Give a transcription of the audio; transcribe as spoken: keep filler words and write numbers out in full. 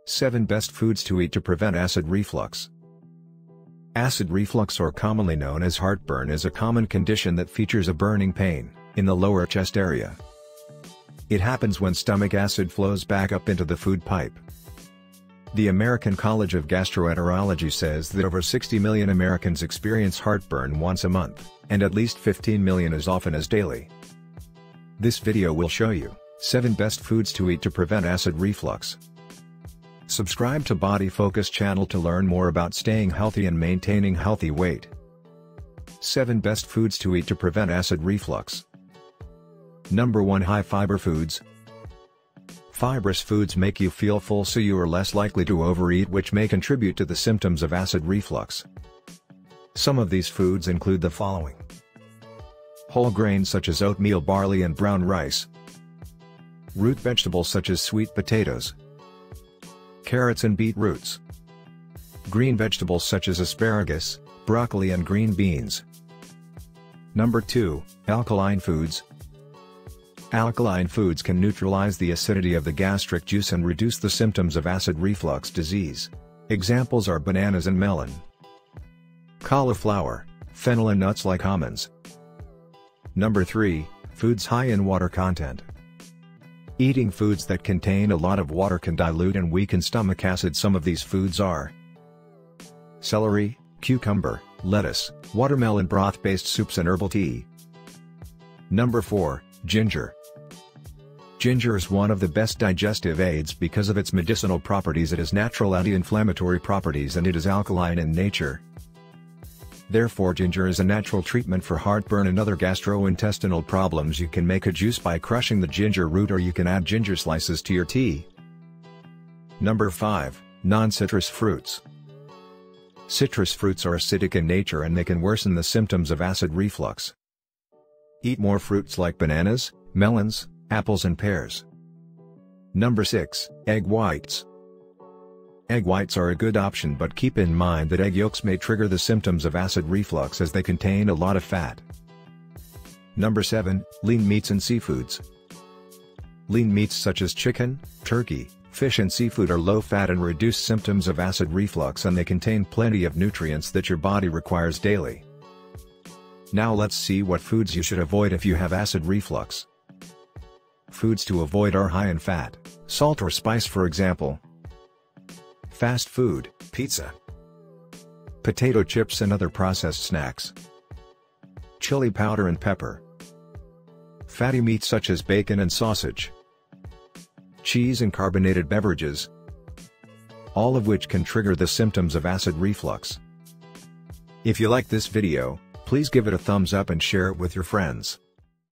seven Best Foods to Eat to Prevent Acid Reflux. Acid reflux, or commonly known as heartburn, is a common condition that features a burning pain in the lower chest area. It happens when stomach acid flows back up into the food pipe. The American College of Gastroenterology says that over sixty million Americans experience heartburn once a month, and at least fifteen million as often as daily. This video will show you seven best foods to eat to prevent acid reflux. Subscribe to Body Focus channel to learn more about staying healthy and maintaining healthy weight. seven Best Foods to Eat to Prevent Acid Reflux. Number one. High fiber foods. Fibrous foods make you feel full, so you are less likely to overeat, which may contribute to the symptoms of acid reflux. Some of these foods include the following: whole grains such as oatmeal, barley and brown rice. Root vegetables such as sweet potatoes, carrots and beet roots. Green vegetables such as asparagus, broccoli and green beans. Number two. Alkaline foods. Alkaline foods can neutralize the acidity of the gastric juice and reduce the symptoms of acid reflux disease. Examples are bananas and melon, cauliflower, fennel and nuts like almonds. Number three. Foods high in water content. Eating foods that contain a lot of water can dilute and weaken stomach acid. Some of these foods are celery, cucumber, lettuce, watermelon broth-based soups and herbal tea. Number four. Ginger. Ginger is one of the best digestive aids because of its medicinal properties. It has natural anti-inflammatory properties and it is alkaline in nature. Therefore, ginger is a natural treatment for heartburn and other gastrointestinal problems. You can make a juice by crushing the ginger root, or you can add ginger slices to your tea. Number five. Non-citrus fruits. Citrus fruits are acidic in nature and they can worsen the symptoms of acid reflux. Eat more fruits like bananas, melons, apples and pears. Number six. Egg whites. Egg whites are a good option, but keep in mind that egg yolks may trigger the symptoms of acid reflux as they contain a lot of fat. Number seven. Lean meats and seafoods. Lean meats such as chicken, turkey, fish and seafood are low fat and reduce symptoms of acid reflux, and they contain plenty of nutrients that your body requires daily. Now let's see what foods you should avoid if you have acid reflux. Foods to avoid are high in fat, salt or spice, for example fast food, pizza, potato chips and other processed snacks, chili powder and pepper, fatty meats such as bacon and sausage, cheese and carbonated beverages, all of which can trigger the symptoms of acid reflux. If you like this video, please give it a thumbs up and share it with your friends.